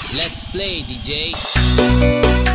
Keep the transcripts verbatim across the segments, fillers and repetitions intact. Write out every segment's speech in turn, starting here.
Let's play, D J.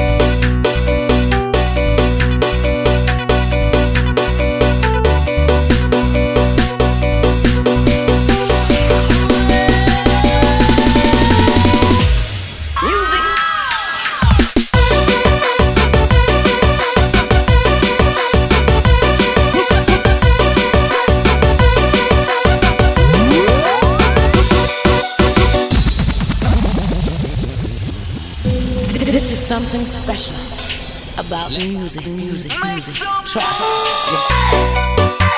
This is something special about music, music, music, trap.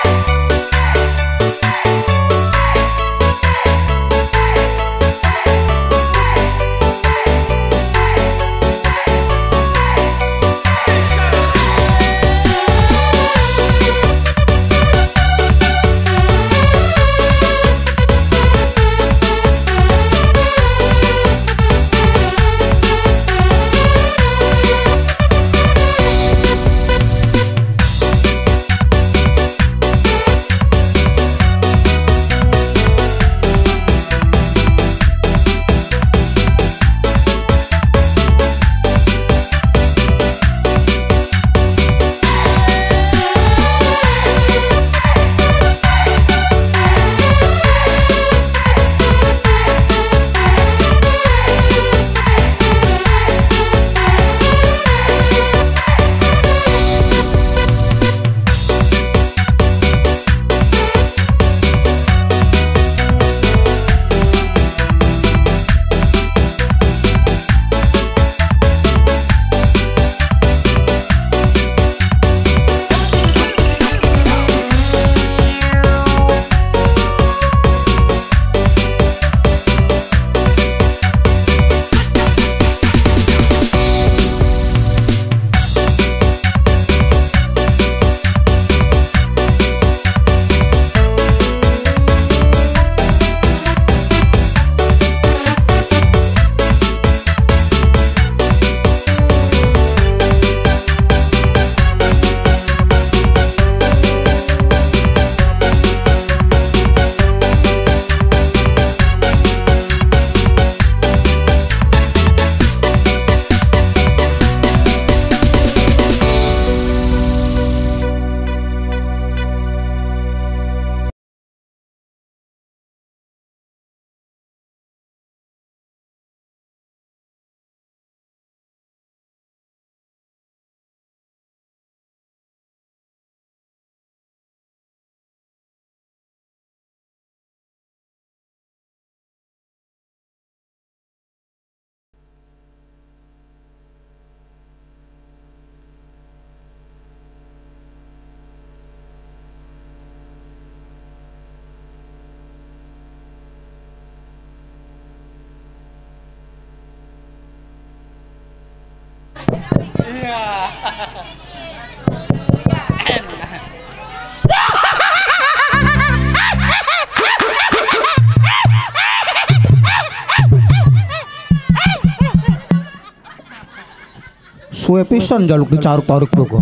Suwe pisan njaluk dicaruk-tarik boko.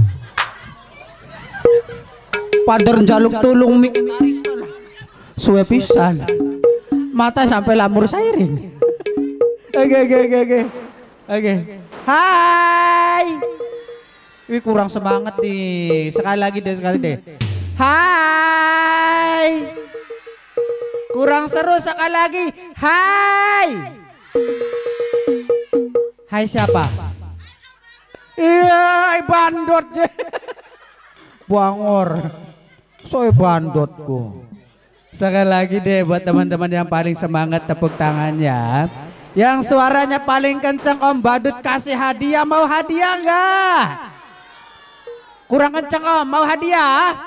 Padahal njaluk tulung mik suwe pisan. Mata sampai lamur sairing. Oke oke oke oke. Oke. Hai. Wih kurang semangat nih. Sekali lagi deh sekali deh. Hai. Kurang seru sekali lagi. Hai. Hai siapa? Iya, bandot je. Bangor. Soy bandotku. Sekali lagi deh buat teman-teman yang paling semangat tepuk tangannya. Yang suaranya paling kencang Om Badut kasih hadiah, mau hadiah enggak? Kurang kencang Om, mau hadiah?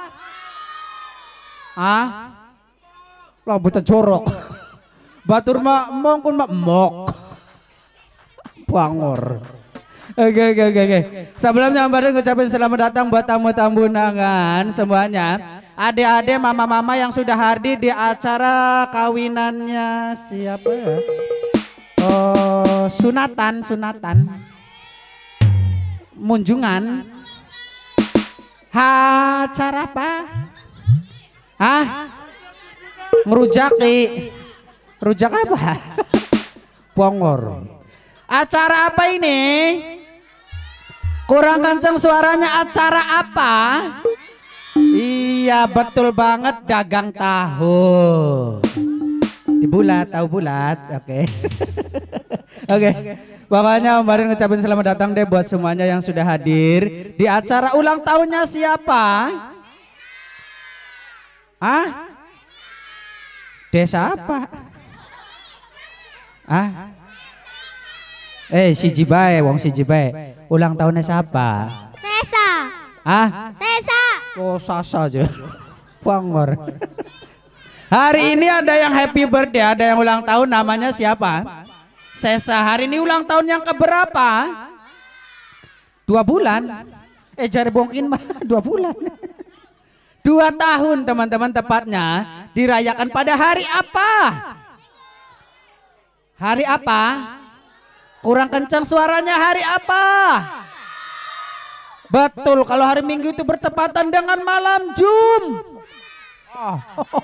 Ah? Lah buta jorok. Batur mah mongkun mah mok. Bangor. Oke oke oke oke. Sebelumnya Om Badut ngucapin selamat datang buat tamu-tamu undangan semuanya. Adik-adik, mama-mama yang sudah hadir di acara kawinannya siapa ya? Oh, sunatan, sunatan. Munjungan. Ha, acara apa? Hah? Ngerujak di. Rujak apa? Bongor. Acara apa ini? Kurang kenceng suaranya, acara apa? Iya betul banget, dagang tahu. Di bulat, tahu bulat, oke. Okay. Oke, okay. Pokoknya Om Badut ngucapin selamat datang deh buat semuanya yang sudah hadir di acara ulang tahunnya siapa? Ah? Desa apa? Ah? Eh, si Jibae, wong si Jibae. Ulang tahunnya siapa? Sesa. Ah? Sesa. Oh, Sasa aja. Bangor. Hari ini ada yang happy birthday, ada yang ulang tahun, namanya siapa? Sesa. Hari ini ulang tahun yang keberapa? Dua bulan. Eh jari bongkin mah dua bulan. Dua tahun teman-teman, tepatnya dirayakan pada hari apa? Hari apa? Kurang kencang suaranya, hari apa? Betul, kalau hari Minggu itu bertepatan dengan malam Jum. Oh.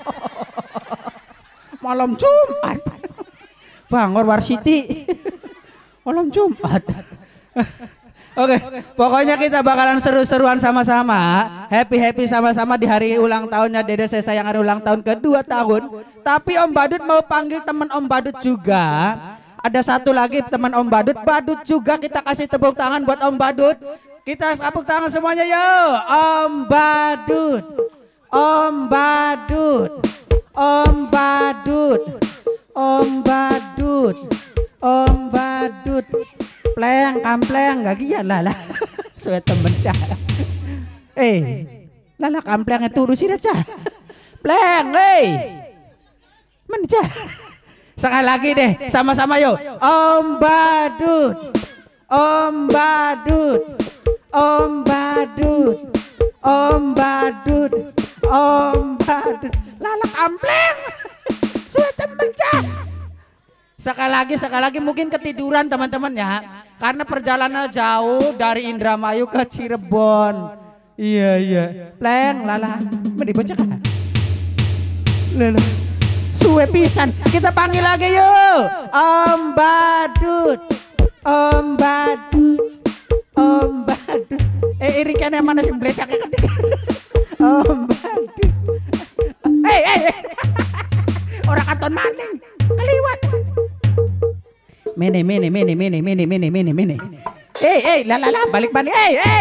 Malam Jumat. Bangor Warsiti. Malam Jumat. Oke, pokoknya kita bakalan seru-seruan sama-sama, happy-happy sama-sama di hari ulang tahunnya Dede Sesa yang hari ulang tahun kedua tahun. Tapi Om Badut mau panggil teman Om Badut juga. Ada satu lagi teman Om Badut, Badut juga, kita kasih tepuk tangan buat Om Badut. Kita tepuk tangan semuanya yo. Om Badut. Om Badut. Om Badut. Om Badut. Om Badut. Pleng, kampleng, gak giat lah lah. Suwe temen cah. Eh, lala kamplengnya turu sih dah cah. Pleng, eh. Mana cah? Sekali lagi deh, sama-sama yuk. Om Badut. Om Badut. Om Badut. Om Badut. Om Badut. Lala kampleng. Suwe temen cah. Sekali lagi, sekali lagi, mungkin ketiduran teman-teman ya, karena perjalanan jauh dari Indramayu ke Cirebon. Iya iya. Pleng, lala, mending bocah kan? Lala, suwe pisan. Kita panggil lagi yuk. Om Badut, Om Badut, Om Badut. Eh irikan yang mana sih blesaknya kan? Om Badut. Eh eh eh. Orang katon maning, keliwat. Mene mene mene mene mene mene mene mene. Eh eh la la la balik balik. Eh eh.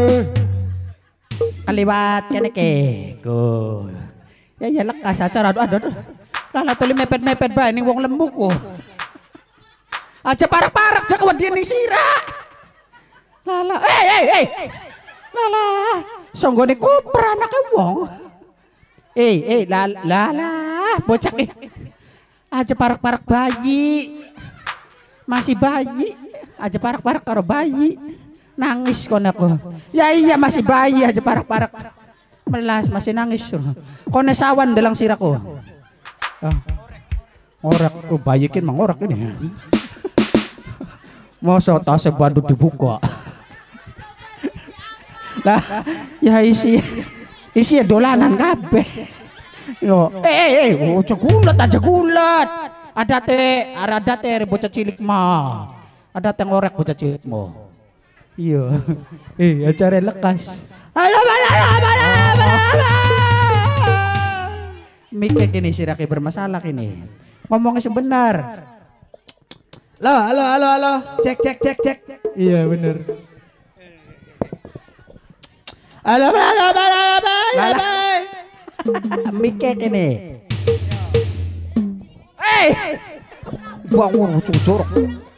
Kaliwat kene ke. Go. Ya ya lekas acara aduh aduh. Lala tuli mepet-mepet bae ning wong lembu ko. Aja parak-parak jak wedine ning sira. Lala eh eh eh. Lala songgone koper anake wong. Eh eh la la la bocah eh. Aja parak-parak bayi. Masih bayi, aja parak-parak karo bayi, nangis kon aku. Ya iya masih bayi aja parak-parak, melas masih nangis. Kone sawan dalang siraku. Ah, orak, oh, bayi kan mangorak ini. Masa tasnya Badut dibuka. Lah, ya isi, isi dolanan kabeh. Yo, eh eh eh, oh, gulat aja gulat. Ada teh, ada teh bocah cilik mah. Ada teh ngorek bocah cilik mah. Iya. Eh, acara lekas. Ayo mana mana mana. Mikir gini si Raki bermasalah ini. Ngomongnya sebenar. Halo, halo, halo, halo. Cek, cek, cek, cek. Iya bener. Halo, halo, halo, halo. Mikir ini. Eh, buang buang jorok.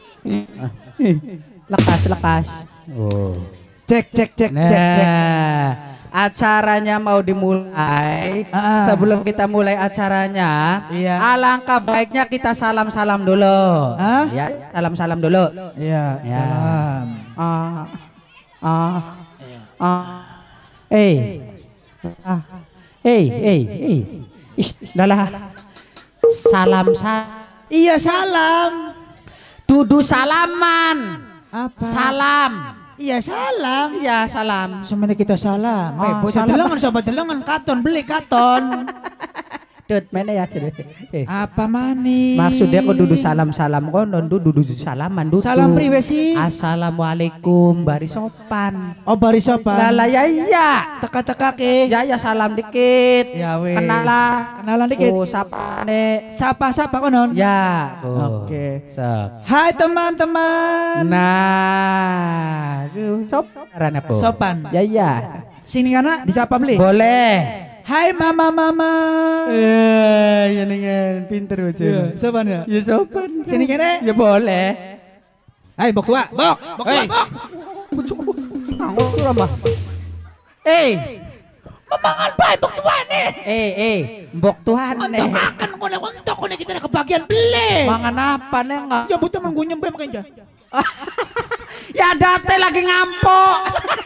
Lekas lekas. Oh. Cek cek cek nah, cek cek. Acaranya mau dimulai. Ah. Sebelum kita mulai acaranya, iya. Alangkah baiknya kita salam salam dulu. Ah? Ya, salam salam dulu. Iya. Ya. Salam. Ah, ah, ah. Eh, ah, eh, eh, eh. Istilah. Salam salam. Iya salam. Dudu salaman. Apa? Salam. Iya salam. Iya salam. Semuanya kita salam. Eh, bocah delengan sobat delengan katon beli katon. Dut mana ya sih? Eh. Apa mani? Maksudnya kok dudu salam-salam konon dudu dudu salaman dudu. Salam priwe sih? Assalamualaikum bari sopan. Oh bari sopan. Lala ya iya. Teka-teka ke. Ya ya salam dikit. Ya weh. Kenalan. Kenalan dikit. Oh sapa nek. Sapa-sapa konon. Ya. Oh. Oke. Sok. Hai teman-teman. Nah, sopan apa? Sopan. Ya iya. Sini kana disapa beli. Boleh. Hai mama mama. Eh, ya dengan pinter aja. Ya, sopan ya. Ya sopan. Sini kene. Ya boleh. Hai bok tua, bok, bok tua, bok. Anggur tuh apa? Eh, memangan baik bok tuan nih. Eh, eh, bok tuan nih. Untuk akan kau lewat untuk kau kita ada kebagian beli. Mangan apa nih enggak? Ya butuh menggunyem be makanya. Ya date lagi ngampok.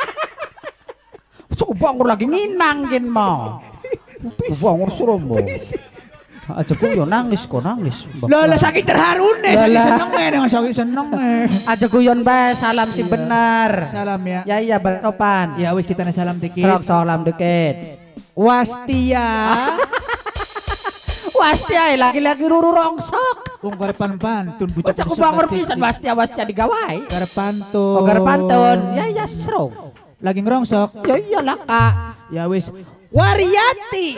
Coba anggur lagi nginangin mau. Coba anggur suruh mau. Aja ku yo nangis kok nangis. Lah sakit terharu nih, sakit seneng nih dengan sakit seneng nih. Aja guyon bae salam si benar. Salam ya. Ya iya bertopan. Ya wis kita salam dikit. Serok salam dikit. Wastia. Wastia lagi-lagi ruru rongsok. Wong garepan pantun butuh. Bocah ku bangor pisan wastia wastia digawai. Garep pantun. Oh garep pantun. Ya iya serok. Lagi ngerongsok. Ya iyalah Kak. Ya wis. Wariati.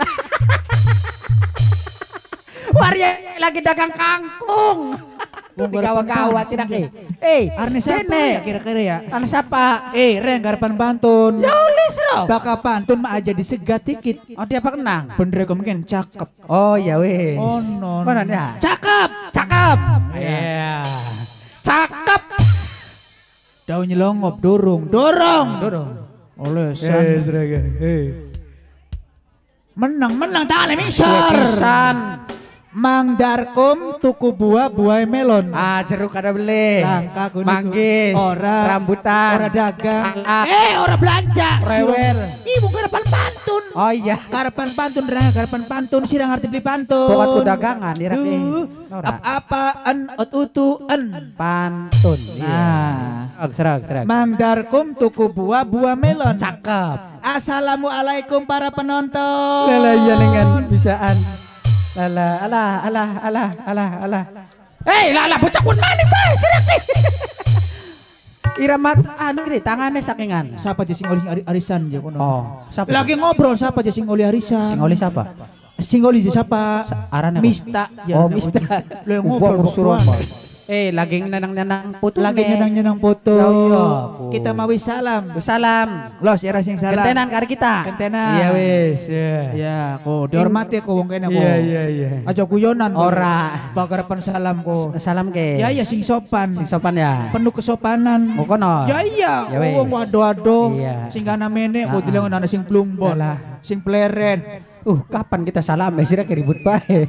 Waria lagi dagang kangkung. Wong gawa-gawa tidak eh. Eh, Arne siapa ya kira-kira ya? Arne siapa? Eh, Ren garepan pantun. Ya ulis loh. Baka pantun mah aja disegat dikit. Oh dia apa kenang? Bener kok mungkin cakep. Oh ya weh. Oh non. Mana ya? Cakep. Cakep. Iya. Cakep. Daun nyelongop dorong, dorong. Dorong. Oleh san. Eh, Menang, menang tangan misal. pisan. Mang Darkum tuku buah buah melon. Ah jeruk ada beli. Langka kuning. Manggis. Ora rambutan. Ora dagang. Salak. Eh, ora belanja. Rewer. Ibu garepan pantun. Oh iya. Garepan pantun, Rang. Garepan pantun sirang ngerti beli pantun. Pokoknya dagangan ira ke. Ap apaan ot utuan. Pantun. Nah, Oh, serag, serag. Mang Darkum tuku buah buah melon. Cakep. Assalamualaikum para penonton. Lala iya dengan bisaan. Lala, alah, alah, alah, alah, alah. Hei, lala, bocah pun maling bae, sirik nih. Iramat, anu ini tangannya sakingan. Siapa aja sing oli ari- arisan ya kono. Oh, siapa? Lagi ngobrol siapa aja sing oli arisan. Sing oli siapa? Sing oli siapa? Arane apa? Mista. Oh, Mista. Lo yang ngobrol suruh. boktuan. Eh, lagi nenang-nenang putu. Lagi nyenang-nyenang foto. Ya, iya. Kita mau wis salam. Salam. Los era sing salam. Kentenan kari kita. Kentenan. Iya wis. Iya. Ya, kok dihormati kok wong kene kok. Iya, iya, iya. Aja guyonan. kok. Ora. Bagarepan salam kok. Salam ke. Ya iya sing sopan. Sing sopan ya. Penuh kesopanan. Oh kono. Ya iya. Ya wis. Wong wado-wado. Iya. Sing kana menek kok Nah. dilengon ana sing plumbon. Alah. Sing pleren. Uh, kapan kita salam? Sira ribut bae.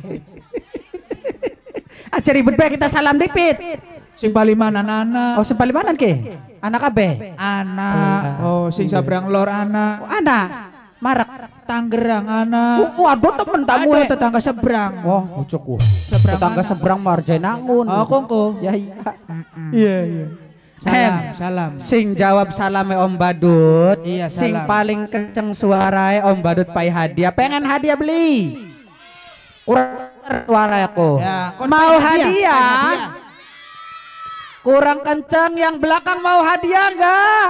Aja ribut bae kita salam dipit. Sing palimanan anak. Oh, sempalimanan ke? Anak abe. Anak. Oh, sing sabrang lor anak. Oh, anak. Marak. Tanggerang anak. Oh, waduh temen tamu Aduh, eh. tetangga seberang. Wah, bucuk gua. Seberang Tetangga mana? seberang marjenangun. Oh, kongko. Ya iya. Mm-mm. Iya, iya. Salam, Hem. salam. Sing jawab salame Om Badut. Iya, Sing salam. paling kenceng suaranya Om Badut pai hadiah. Pengen hadiah beli. Kurang suara aku. Ya, kon mau pai hadiah, hadiah? pai hadiah. Kurang kenceng yang belakang mau hadiah enggak?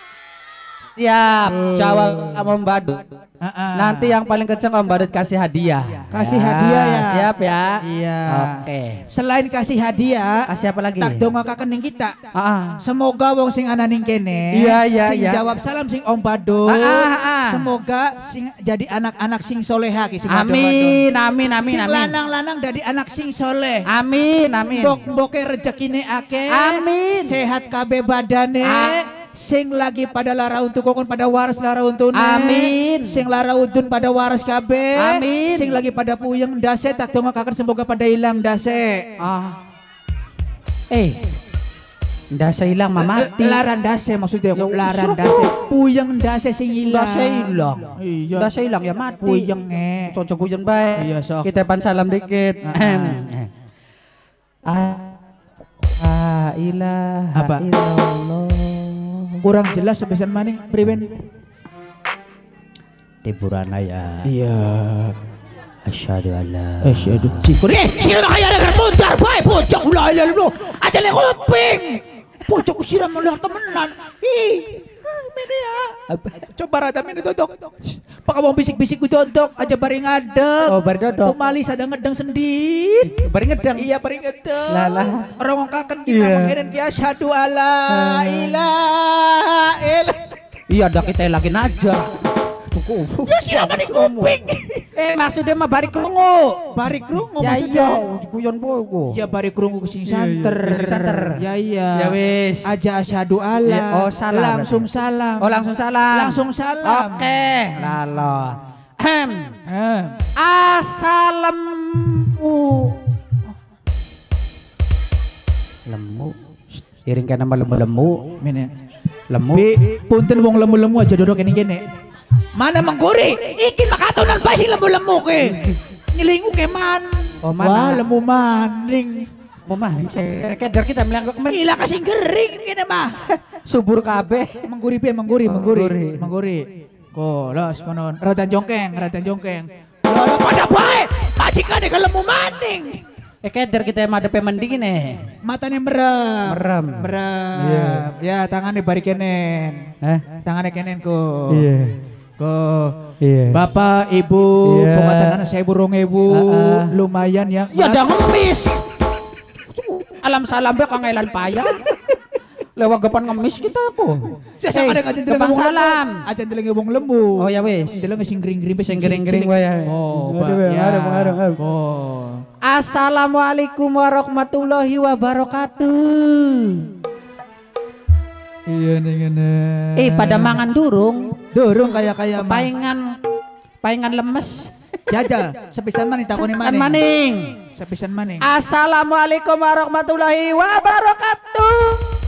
Siap, jawab sama Om Badut. Uh-uh. Nanti yang paling kenceng Om Badut kasih hadiah. Kasih hadiah ya. Siap ya. Iya. Oke. Selain kasih hadiah, Kasih apa lagi? tak dongakaken ning kita. Ah, ah. Semoga wong sing ana ning kene, Iya, iya, sing iya. jawab salam sing Om Badut. Ah, ah, ah. Semoga sing jadi anak-anak sing soleha ki sing Amin, amin, amin, Sing amin. lanang-lanang jadi anak sing soleh. Amin, amin. Mbok-mboke rezekine akeh. Amin. Sehat kabeh badane. Ah. Sing lagi pada lara untuk kokon pada waras lara untune. Amin. Sing lara udun pada waras kabeh. Amin. Sing lagi pada puyeng dase tak dongakaken semoga pada hilang dase. Ah. Eh. Ndak saya hilang mati. Laran dase maksudnya Ya, laran suruh dase. Puyeng dase sing hilang. Ndak saya hilang. Iya. Ndak saya hilang ya mati. Puyeng nge. Cocok hujan baik. Iya, sok. Kita pan salam dikit. Ah. Ah, ilaha Apa? illallah. Kurang jelas sebesan maning priben. Tiburan ya. Iya. Asyhadu alla. Asyhadu. Eh, sila kaya negara putar, bae pojok ulah ilah lu. Aja le kuping. Pojok siram ulah temenan. Ih. Mene ya. Coba rada mene dodok. Pak mau bisik-bisik ku dodok aja bari ngadeg. Oh, bari dodok. Kumali sadang ngedeng sendit. Bari ngedeng. Iya bari ngedeng. Lah lah. Orang ngakaken kita Iya. mengiren ki asyhadu alla ilaha illallah. Iya, ada kita lagi aja. Ya silakan di kuping. Eh, maksudnya mah bari krungu. Bari krungu Ya maksudnya. iya, guyon bogo. Ya bari krungu ke sing santer. Ke sing santer. Ya iya. Ya wis. Aja asyhadu alla. Ya, oh, salam Langsung berarti. salam. Oh, langsung salam. Langsung salam. Oke, lalo. Hem. Eh. Assalamu. Lemu. Iring kana mah lemu-lemu. Mene. Lemu. Bi, punten wong lemu-lemu aja dodok ini kene. Mana mengguri? Iki makatonan pa sing lemu-lemu ke. Nyelingu ke man. Oh, mana? Wah, lemu maning. Mau mah keder kita melangkuk men. Gila kasih gering kene mah. Subur kabeh. Mengguri be, mengguri, Oh, mengguri. mengguri. Mengguri. Ko, los konon. Radan jongkeng, radan jongkeng. Lho pada bae. Majikane ke lemu maning. Eh keder kita madepe mending nih. Matanya merem. Merem. Merem. Iya. Ya, tangannya bari kenen. Hah? Tangannya kenen ko. Iya. Ko. Iya. Bapak, Ibu, Iya. pengatan anak saya burung ibu, Ah, ah. lumayan ya. Ya udah ngemis. Alam salam be kangelan payah. Lewat depan ngemis kita aku. Saya sama ada kajian depan salam. Aja telengi wong lembu. Oh ya wis. Telengi sing gering-gering Sing gering-gering wae ya. Oh, Aduh, Pak. ya, Ya. ngarep, ngarep, ngarep. Oh. Assalamualaikum warahmatullahi wabarakatuh. Iya nih ngene. Eh pada mangan durung. Durung kaya-kaya mah. Paingan paingan lemes. Jajal, sepisan maning takoni Kan maning. maning. Sepisan maning. Assalamualaikum warahmatullahi wabarakatuh.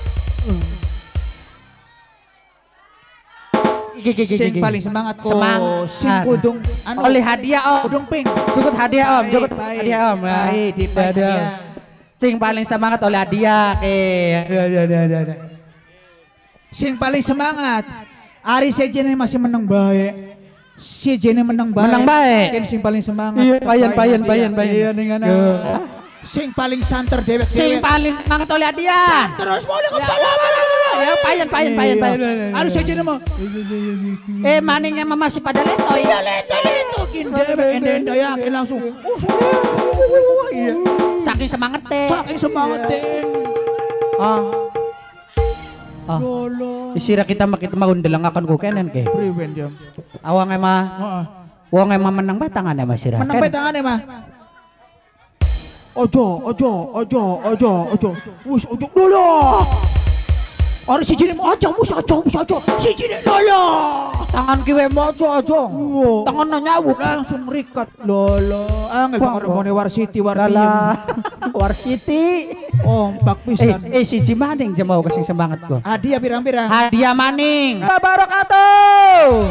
Sing paling semangat ko. Semangat. Sing kudung anu. Oleh hadiah om. Kudung pink. Cukup hadiah om, Baik, cukup baik. hadiah om. Ya. Baik, di Hadiah. hadiah. Sing paling semangat oleh hadiah. Eh, ada ada ada ada. Sing paling semangat. Ari sejene masih menang baik. Si jene menang baik. Menang baik. Mungkin sing paling semangat. Iya, payan Baik, payan hadiah. payan payan. Iya dengan Yo. sing paling santer dewek Sing paling semangat oleh hadiah. terus boleh Ya, ya payan payan payan payan. Ari sejene mah. Eh maningnya mah masih pada letoy. Iya leto leto kin dewek ende yakin langsung. Iya. Saking semangat teh. Saking semangat teh. Ah. Ah. Lolo. Isira kita mah kita mah undelangakan ku kenen ke. Priwen jam. Awang emah Heeh. wong emah menang batangan emah sira. Menang bae tangane mah. Ojo, ojo, ojo, ojo, ojo. Wis ojo dulu. Ora si jine ojo, wis ojo, wis ojo. Si jine dulu. Tangan kiwe mojo aja. Tangan nyawuk. Langsung rikat. Lolo. Angel Wah, banget Warsiti Warti. Lala. Warsiti. Ompak Eh, pisan. eh siji maning jam mau kasih semangat gua. Hadiah pirang-pirang. Hadiah maning. Wabarakatuh.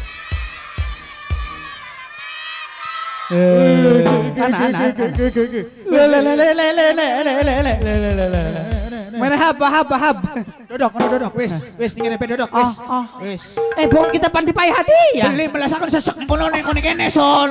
Anak-anak. Lele lele lele lele lele lele. Mana hab hab hab. Dodok, kono dodok, wis. Wis ning kene pe dodok, wis. Ah, ah. Wis. Eh, bukan kita pandipai hadiah. Beli melasakan sesek ning kono ning kono kene son.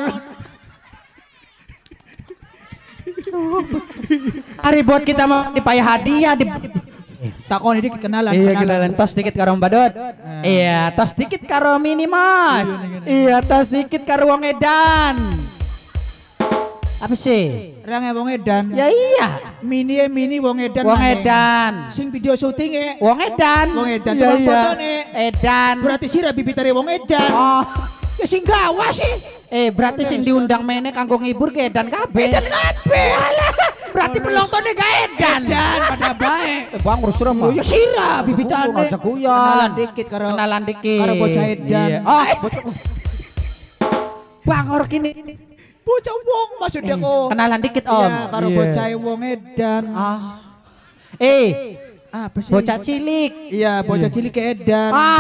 Hari buat kita mau dipai hadiah di Takon ini kenalan, Iya kenalan tos dikit karo Badut. Iya, tos dikit karo Minimas. Iya, tos dikit karo wong edan. Apa sih? Range wong edan. Ya iya, Mini e mini wong edan. wong maneh. edan. Sing video syuting e. Wong edan. Wong edan, Iya, tukang iya. fotone. Edan. Berarti sira bibitare wong edan. Oh, Ya sing gawa sih. eh berarti sing diundang mene kanggo ngibur ke edan kabeh. Edan kabeh. Berarti penontonnya gak edan. Edan pada bae. Eh, Bang urus mah. Oh ya sira bibitane. Ngajak guyon. Kenalan dikit karo Kenalan dikit. karo bocah edan. Iya. Oh, bocah. Bang or kini. Bocah wong maksudnya kok. Kenalan dikit Om. Ya karo Iya. bocah wong edan. Ah. Eh, Apa sih? bocah cilik. Iya, bocah cilik ke edan. Ah.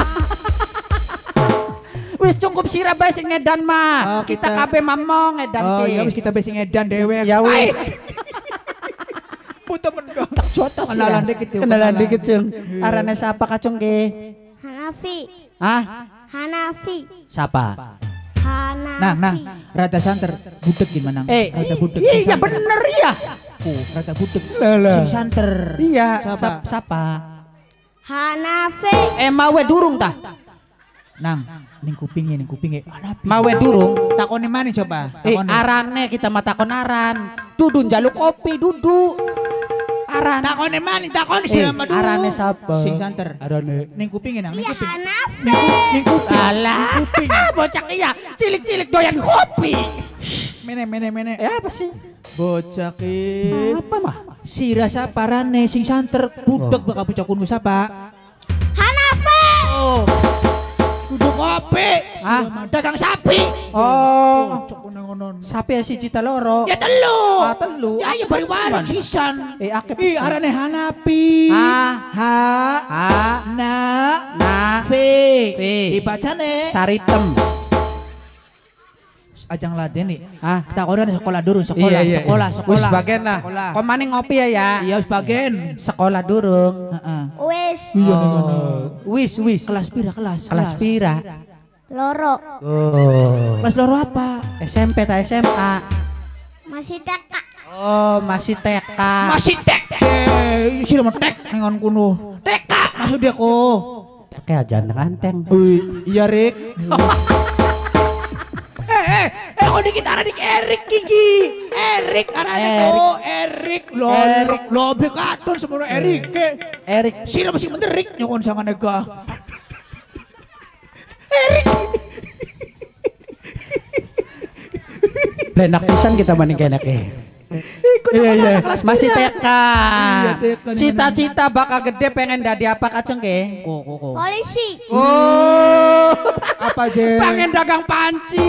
Wis cukup sira bae sing edan mah. Oh, kita kita- kabeh mamong edan Oh ki. ya wis kita besing edan dewek. Ya wis. Putu mendo. Jotos Kenalan dikit yuk, Kenalan kenalan. dikit cung. Arane siapa kacung ki? Hanafi, Hah? Hanafi, Siapa? Hanafi. Nang, nang, rada santer, budek gimana? Eh, rada budek. iya, sing iya santer. bener ya. Oh, rada budek. Lala. Sing santer. Iya, Siapa? siapa? siapa? Hanafi. Eh mawe durung tah? Nang, ning kupingnya, ning kupingnya. Hanafi. Mawe durung? Takone mana coba? Eh Takone. arane kita mata konaran. Dudu njaluk kopi dudu. Aran. Takone mana? Takone Eh, sih sama dulu. arane sapa? Sing santer. Arane. Ning kupingnya nang, ning Iya kuping. Hanafi. Ning ku- ning kuping. Alah, bocah iya, cilik-cilik doyan kopi. Mene mene mene. Eh apa sih? Bocah ki. Apa mah? Sira sapa rane sing santer budek Oh. bakal bocah kuno sapa? Hanafi. Oh. Duduk kopi. Ah? Dagang sapi. Oh, Bocah kuno ngono. sapi si cita loro. Ya telu. Ah, telu. Ya ya baru-baru Mana? sisan. Eh akeh. Ih arane Hanafi. Ah. Ha. Ha. Na. Na. Fi. Fi. Dibacane. Saritem. Ajang laden nih. Ah. Tak orang sekolah dulu, sekolah, sekolah, sekolah. Wis bagian lah. Sekolah. Kok maning ngopi ya ya? Iya, wis bagian. Sekolah durung. Heeh. Wis. Oh. Wis wis. Kelas pira kelas? Kelas pira? Loro. Oh. Kelas loro apa? S M P ta S M A? Masih T K. Oh, masih T K. Masih tek. Eh, sih mau tek nengon kuno. Tek. Maksud dia kok. Kayak aja ranteng. Wih, iya Rik. Eh, eh, eh, kok dikit arah dik Erik Kiki. Erik arahnya Erik. kok. Erik lo, Erik. lo katon semuanya Erik. Erik. Sih masih menderik nyokon sangan nega. Blenak pisan kita maning kenek eh. Iya iya. Masih T K. Iya, T K. Cita-cita bakal gede pengen dadi apa kaceng ke? Kok, kok, kok. Polisi. Oh. Apa je? Pengen dagang panci.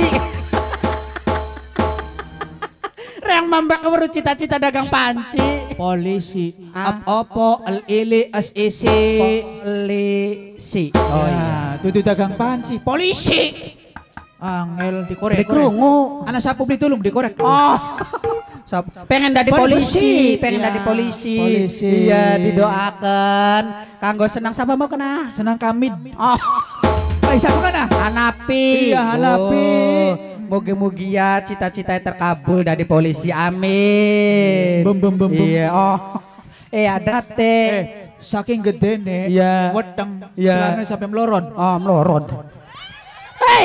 Reng mambak keburu cita-cita dagang panci. Polisi. Ah. Ap opo L ili S I C. Polisi. Oh iya, tutu dagang panci. Polisi. Angel dikorek. Di krungu. Anak sapu beli tulung dikorek. Oh. Sop- pengen dadi polisi, pengen Iya, dadi polisi. polisi. Iya, didoakan. Kanggo senang siapa mau kena? Senang kami. Oh, Ay, siapa kana? Hanapi. Iya, Hanapi. Oh, mugi-mugi ya cita-cita terkabul dari polisi. Amin. Bem, bem, bem, bem. Iya. Oh. Eh ada teh. Eh, saking gede nih. Iya. Wedang Iya. celana sampai meloron. Oh, melorot. Hei.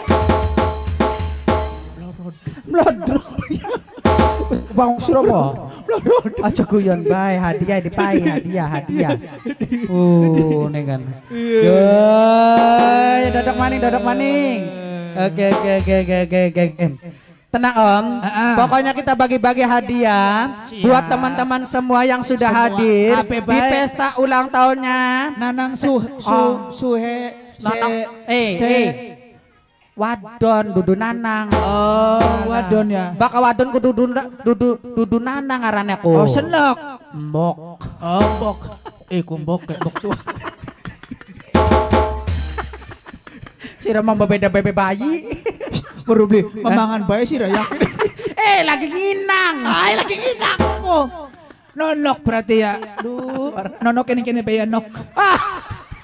Melodro. Bang Suromo. Aja guyon bae hadiah dipai hadiah hadiah. Uh, nih kan. Yo, ya dodok maning dodok maning. Oke oke oke oke oke oke. Tenang Om, Ah, ah. pokoknya kita bagi-bagi hadiah Siap. buat teman-teman semua yang sudah Semua. hadir Happy di baik. pesta ulang tahunnya. Nanang su su Oh. suhe Nanang, se eh, se. eh. Wadon dudu nanang. Oh, wadon ya. Baka wadon ku dudu dudu dudu nanang arane ku. Oh, senok. Mbok. Oh, mbok. Eh, kumbok kayak mbok tuh. Sira mau beda bebe bayi. Baru beli memangan bayi sih ya. Eh lagi nginang. Ay, lagi nginang ko. Nonok berarti ya. Duh, nonok ini kini bayi nok. Ah.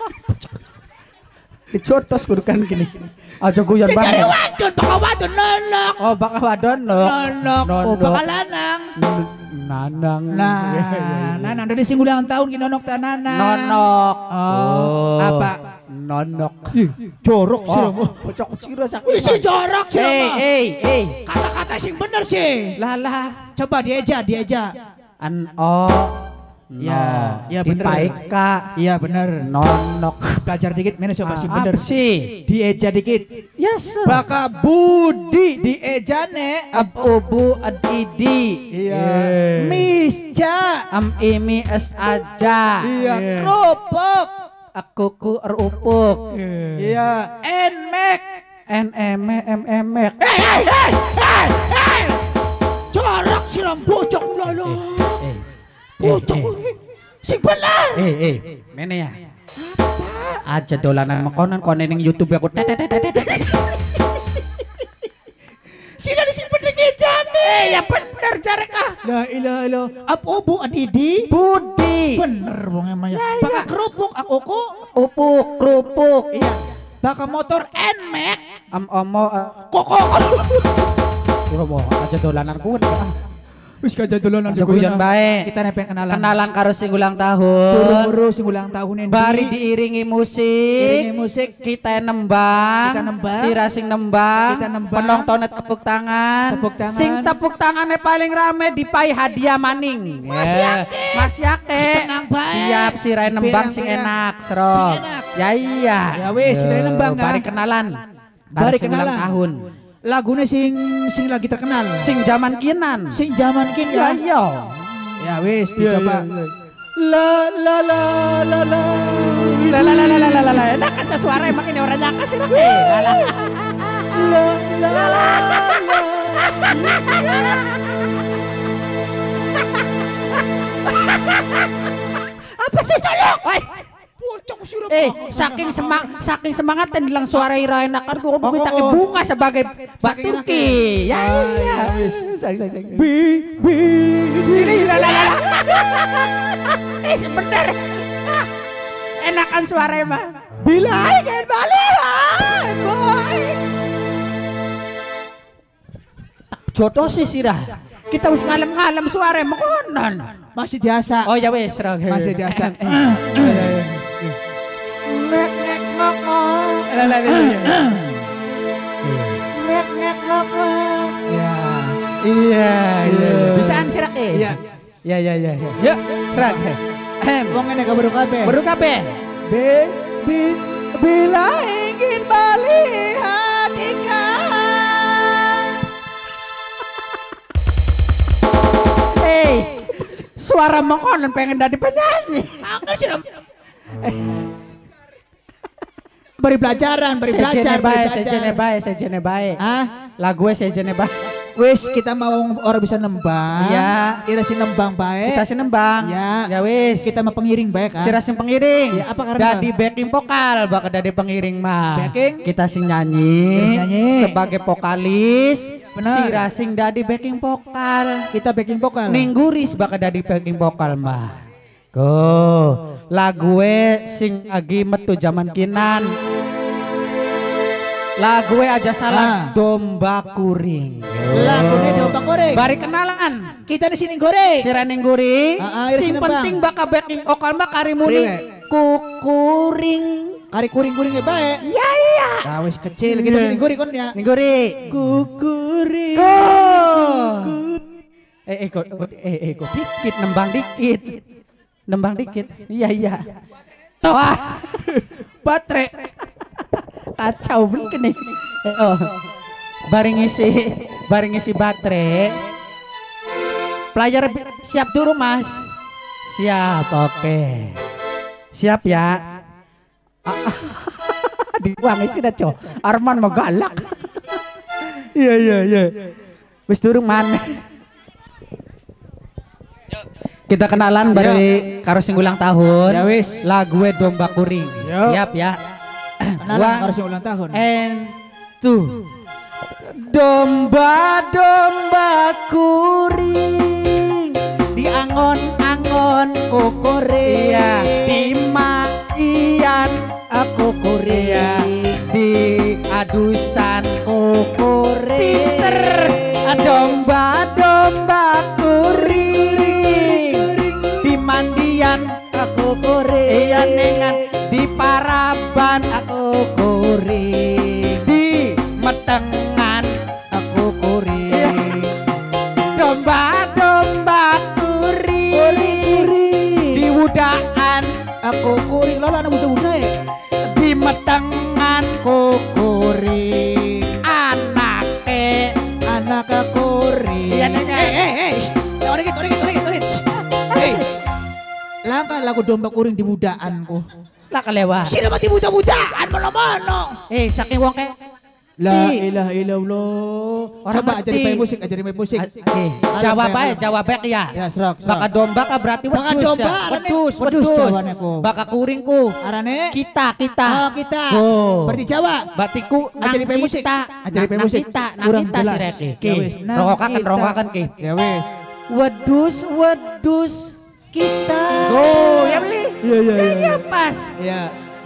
Dicotos kudu kan gini. Aja guyon Dicari banget. wadon, baka wadon nonok. Oh baka wadon lo. Nonok, oh baka lanang. Nanang. Nah, nanang dari sing ulang tahun ki nonok ta nanang. Nonok. Oh, apa? Nonok. Jorok sih. Oh, bocok cira sak. Wih, si jorok sih. Eh, eh, eh. Kata-kata sing bener sih. Lah lah. Coba dieja, dieja. An oh. Ya, ya bener. Dipaika. Iya bener. Nonok. Belajar dikit, mana coba sih Ah, bener apa sih? Dieja dikit. Yes. Baka Budi diejane Ab ubu adidi. Iya. Misja. Am imi es aja. Iya. Kerupuk. Aku ku erupuk. Iya. Enmek. N M M M M. Hei, hei, hei, hei, hei. Corak siram bocok lolo. Eh. Bocok. Sing bener. Eh eh. Mene ya. Aja dolanan mengkonon konen ning YouTube aku. tet, tet, tet, tet, tet. Sini ada sing bener ngejane. Ya bener jarek ah. La ilaha illallah. Apa bu adidi? Budi. Bener wong emang ya. Baka kerupuk aku ku. Upuk kerupuk. Iya. Baka motor Nmax. Am omo Koko. Iro mo aja dolanan kuwi. Wis kaja dolonan Aja guyon bae. Kita nepeng kenalan. Kenalan karo sing ulang tahun. Turu-turu sing ulang tahun ini. Bari diiringi musik. Iringi musik. Kita nembang. Kita nembang. Sira sing nembang. Kita nembang. Penontonnya tepuk tangan. Tepuk tangan. Sing tepuk tangannya paling rame dipai hadiah maning. Mas Eh, Yake. Mas Yake. Tenang bae. Siap sirai nembang sing Pirang-pirang. enak, Serok. Sing enak. Ya iya. Ya wis, sirai Yo, nembang, Bari kan? kenalan. Bari Sing ulang kenalan. tahun. Lagune sing sing lagi terkenal. Sing zaman kinan. Sing zaman kin Ya ya. iya. Ya wis dicoba. La la la la la la la la la la la la la enak aja suara emang ini orang nyangka sih la la la la la la apa sih colok? Woi, Pucuk suruh. eh saking semang saking semangat dan bilang suara ira enak kan gua minta ke bunga sebagai baturki. Ya iya. Bi bi Ini la la la. Eh bener. Enakan suara emang. Bilai kan balian, boy. Jodoh sih sirah. Kita wis ngalem-ngalem suara emang konon. masih biasa. Oh ya wis, Rong. Masih biasa. Nek nek ngok ngok. La la la. Nek nek ngok ngok. Ya. Iya, iya. Bisaan sirak eh. Iya. Iya, iya, iya. Ya. Sirak. Wong ngene kabeh kabeh. Baru kabeh. Bi bi bila ingin melihat ikan. Hei, suara mengkonon pengen jadi penyanyi. Aku sih. Beri pelajaran, beri belajar, Sejene beri bae, belajar. sejene bae, sejene bae. Ah, Lagu sejene bae. wis kita mau orang bisa nembang. Iya. Ira si nembang baik. Kita sinembang. Ya. Ya wis. Kita mau pengiring baik kan. Sira sing pengiring. Ya, apa karena- Dadi backing vokal, bakal dadi pengiring mah. Backing? Kita sing nyanyi. Sing nyanyi. Sebagai vokalis. Benar. Sira sing dadi backing vokal. Kita backing vokal. Ningguris bakal dadi backing vokal mah. Go. Lagu sing agi metu zaman kinan. Lagu aja salah Ah. domba kuring. Lagunya domba goreng. Bari kenalan. Kita di sini goreng. Sira ning guri, Ah, ah, ira sing sinembang. penting bakal backing vokal mah karimuni Dewe. kukuring. Kari kuring-kuringnya baik. Iya iya. Nah, wis kecil kita Iya. sini goreng kon ya. Ning guri. Kukuring. Go. Eh eh kok eh eh kok dikit nembang dikit. Nembang dikit. Iya iya. Wah. Baterai. Kacau bener nih. Eh, oh. Bareng ngisi, bareng ngisi baterai. Player bi- siap dulu Mas. Siap, oke. Siap ya. Dibuang isi dah co. Arman mau galak. Iya iya iya. Wis durung mana? Kita kenalan dari karo sing ulang tahun. Ya wis. Lagu domba kuring. Yo. Siap ya. Kenalan One harus ulang tahun. and two. Domba-domba kuring di angon-angon kokorea, di maian aku korea, di adusan kokore. Peter, domba-domba kuring di mandian aku korea, nengan di paraban aku kuring, di metengan aku kuring, domba-domba kuring, di wudaan aku kuring, Lola anak muda-muda ya. di metengan ku kuring, anake Anak kuring. Iya, Neng. Eh eh eh. Ora gitu, ora gitu, ora gitu, ora gitu. Hei. Langkah lagu domba kuring di mudaanku. lah kelewat. Sino mati muda-mudaan mono-mono. Eh saking wong kayak La Ih. ilaha illallah. Orang Coba mati. ajari main musik, ajari main musik. Oke, jawab aja, jawab baik ya. Ya, serak, serak. Baka domba ka berarti Baka wedus domba, ya. arane. Wedus, Wedus wedus. jawabanku. Baka kuringku. Arane? Kita, kita. Oh, kita. Oh. Berarti Jawa. Batiku nang Ajari main musik. kita. Ajari main musik. Kita, nang Kurang kita jelas. si Reki. Ya wis, nang Rokokan, kita. rokokan ki. Ya wis. Wedus, wedus kita. Oh, ya beli. Iya, iya, Ya, iya. ya pas. Ya.